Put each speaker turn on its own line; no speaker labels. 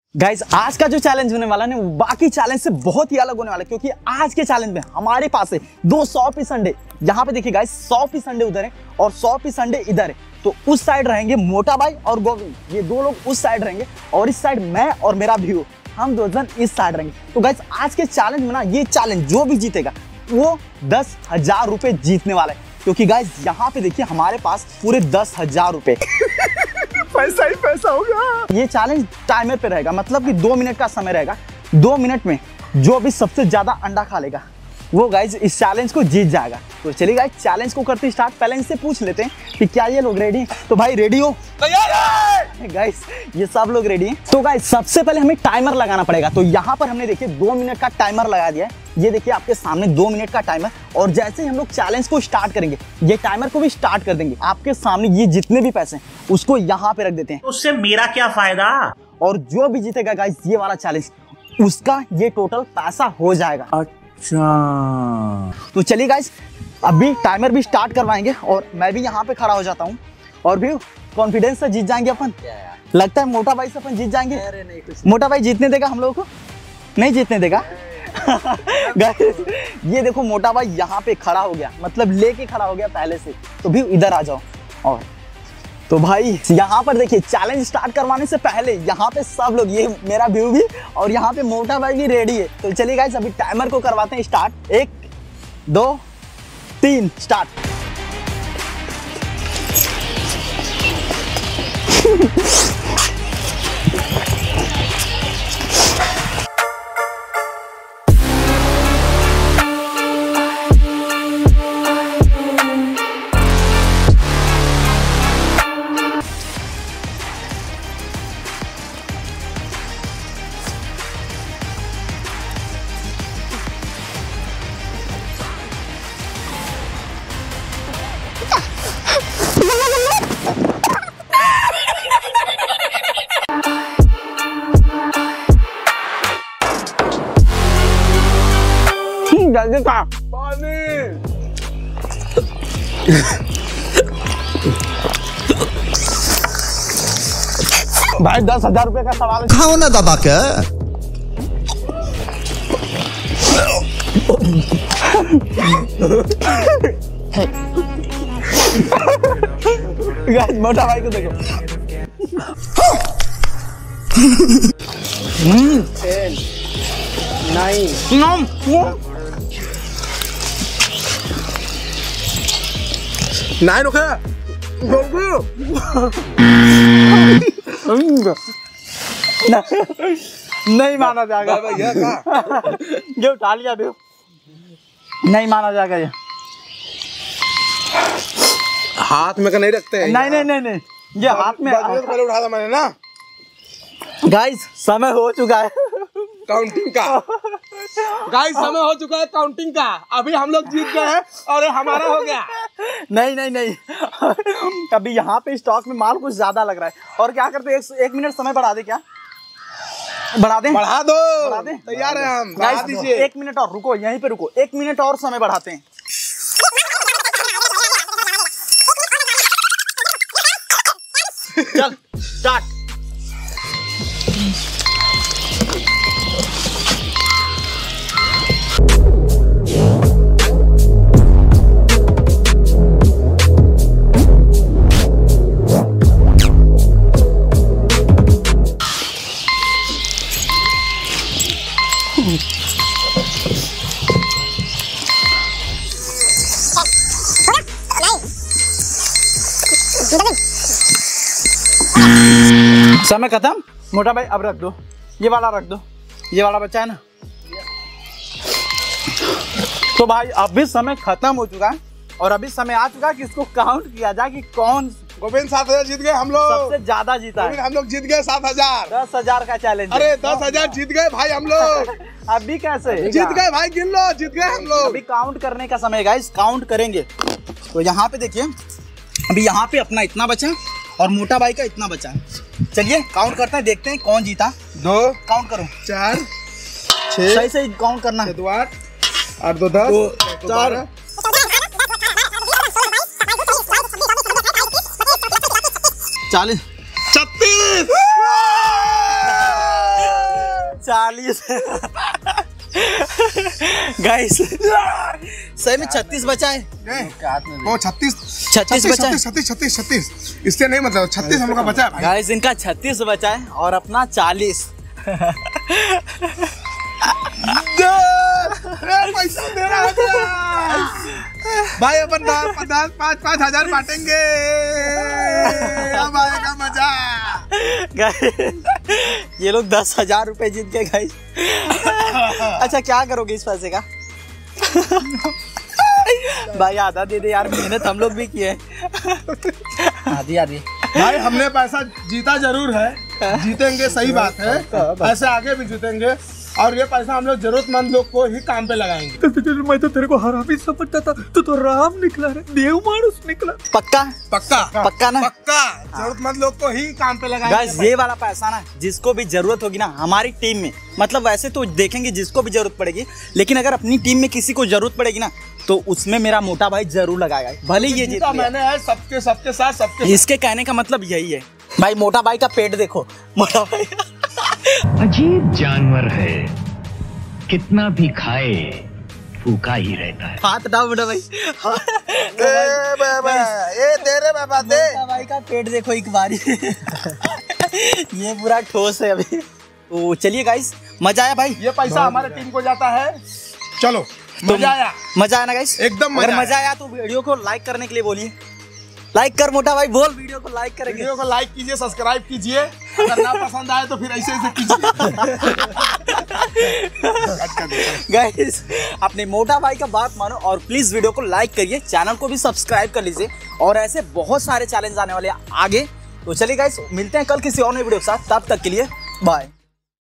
Guys आज का जो चैलेंज होने वाला है वो बाकी चैलेंज से बहुत ही अलग होने वाला है, क्योंकि आज के चैलेंज में हमारे पास है 200 पीस अंडे। यहाँ पे देखिए गाइज 100 पीस अंडे उधर है और 100 पीस अंडे इधर है। तो उस साइड रहेंगे मोटा भाई और गोविंद, ये दो लोग उस साइड रहेंगे और इस साइड मैं और मेरा व्यू, हम दो जन इस साइड रहेंगे। तो गाइज आज के चैलेंज में ना, ये चैलेंज जो भी जीतेगा वो 10,000 रुपए जीतने वाला है, क्योंकि गाइज यहाँ पे देखिए हमारे पास पूरे 10,000 रुपए
पैसा ही पैसा होगा।
ये चैलेंज टाइमर पे रहेगा, मतलब कि 2 मिनट का समय रहेगा। 2 मिनट में जो भी सबसे ज्यादा अंडा खा लेगा वो गाइज इस चैलेंज को जीत जाएगा। तो चलिए गाइज चैलेंज को करते स्टार्ट। पहले इनसे पूछ लेते हैं कि क्या ये लोग रेडी हैं। तो भाई रेडी हो? गाइज ये सब लोग रेडी हैं। तो गाइज सबसे पहले हमें टाइमर लगाना पड़ेगा। तो यहाँ पर हमने देखिए 2 मिनट का टाइमर लगा दिया है। ये देखिए आपके सामने 2 मिनट का टाइमर, और जैसे ही हम लोग चैलेंज को स्टार्ट करेंगे ये टाइमर को भी स्टार्ट कर देंगे। आपके सामने ये जितने भी पैसे हैं उसको यहाँ पे रख देते हैं।
उससे मेरा क्या फायदा?
और जो भी जीतेगा गाइस ये वाला चैलेंज, उसका ये टोटल पैसा हो जाएगा।
अच्छा
तो चलिए गाइस अभी टाइमर भी स्टार्ट करवाएंगे और मैं भी यहाँ पे खड़ा हो जाता हूँ और भी कॉन्फिडेंस से जीत जाएंगे अपन। लगता है मोटा भाई से अपन जीत जाएंगे। नहीं, मोटा भाई जीतने देगा हम लोगों को? नहीं जीतने देगा। गाइस ये देखो मोटा भाई यहाँ पे खड़ा हो गया, मतलब लेके खड़ा हो गया पहले से। तो भी इधर आ जाओ। और तो भाई यहाँ पर देखिए चैलेंज स्टार्ट करवाने से पहले यहाँ पे सब लोग, ये मेरा व्यू भी और यहाँ पे मोटा भाई भी रेडी है। तो चलिए गाइस अभी टाइमर को करवाते हैं स्टार्ट। 1 2 3 स्टार्ट। जल्दी खा
पानी।
भाई 10,000 रुपए का सवाल है।
खाओ ना दबा के।
गाइस मोटा भाई को देखो।
10 9 9 ओके
नहीं माना जाएगा। ये उठा लिया भी, नहीं माना जाएगा। ये
हाथ में का नहीं रखते हैं।
नहीं नहीं नहीं नहीं, ये हाथ में।
पहले उठा था मैंने ना।
गाइस समय हो चुका है
काउंटिंग का। गाइस समय हो चुका है काउंटिंग का। अभी हम लोग जीत गए हैं और हमारा हो गया।
नहीं नहीं नहीं, अभी यहाँ पे स्टॉक में माल कुछ ज्यादा लग रहा है। और क्या करते हैं, 1 मिनट समय बढ़ा दे। क्या बढ़ा दे?
बढ़ा दो,
बढ़ा दे।
तैयार है हम। बढ़ा दीजिए।
1 मिनट और रुको, यहीं पे रुको। 1 मिनट और समय बढ़ाते हैं। चल स्टार्ट। समय खत्म। मोटा भाई अब रख दो, ये वाला रख दो, ये वाला बचा है ना। तो भाई अभी समय खत्म हो चुका है और अभी समय आ चुका है कि इसको काउंट किया जाए कि कौन।
गोविंद 7,000 जीत गए हम लोग।
सबसे ज्यादा जीता है।
हम लोग जीत गए 7,000।
10,000 का चैलेंज।
अरे 10,000 जीत गए भाई हम लोग।
अभी कैसे
जीत गए भाई, गिन लो, जीत गए हम लोग।
अभी काउंट करने का समय गाइस, काउंट करेंगे। तो यहाँ पे देखिए अभी यहाँ पे अपना इतना बचा और मोटा भाई का इतना बचा है। चलिए काउंट करते हैं, देखते हैं कौन जीता।
2
काउंट करो।
4 6
सही सही काउंट करना है।
2 8 8 2 10 4
40
36।
40 गाइस सही में 36 बचा है।
वो 36
बचा है।
36 इससे नहीं मतलब 36 हम लोग का बचा है भाई।
गाइस इनका 36 बचा है और अपना 40।
पैसा दे रहा है भाई, अपन 5,000 बांटेंगे, अब आएगा मजा।
ये लोग 10,000 रुपए जीत गए गाइस। अच्छा क्या करोगे इस पैसे का? भाई आधा दे दे यार, मेहनत हम लोग भी किए। आधी
भाई हमने पैसा जीता जरूर है, जीतेंगे सही बात है, ऐसे आगे भी जीतेंगे और ये पैसा हम लोग जरूरतमंद लोग को ही काम पे लगाएंगे।
मैं तो तेरे को हरामी समझता था, तो राम निकला रे, देव मानुस निकला।
पक्का ना?
पक्का जरूरतमंद लोग को ही काम पे लगाएंगे।
गाइस ये वाला पैसा ना जिसको भी जरूरत होगी ना हमारी टीम में, मतलब वैसे तो देखेंगे जिसको भी जरूरत पड़ेगी, लेकिन अगर अपनी टीम में किसी को जरूरत पड़ेगी ना तो उसमें मेरा मोटा भाई जरूर लगाएगा, भले ये जीता
मैंने है सबके साथ सबके।
इसके कहने का मतलब यही है भाई। मोटा भाई का पेट देखो, मोटा भाई
अजीब जानवर है, कितना भी खाए भूखा ही रहता है।
हाथ डाल मोटा भाई।
ये तेरे बाबा दे।
मोटा भाई का पेट देखो एक बारी। ये पूरा ठोस है अभी। तो चलिए गाइस, मजा आया भाई।
ये पैसा हमारे टीम को जाता है। चलो मजा आया
ना गाइस,
एकदम
अगर मजा आया तो वीडियो को लाइक करने के लिए बोलिए। लाइक कर मोटा भाई, बोल वीडियो को लाइक करेंगे।
वीडियो को लाइक कीजिए, सब्सक्राइब कीजिए, अगर ना पसंद आए तो फिर ऐसे कीजिए।
गाइस अपने मोटा भाई का बात मानो और प्लीज वीडियो को लाइक करिए, चैनल को भी सब्सक्राइब कर लीजिए और ऐसे बहुत सारे चैलेंज आने वाले आगे। तो चलिए गाइस मिलते हैं कल किसी और नए वीडियो के साथ, तब तक के लिए बाय।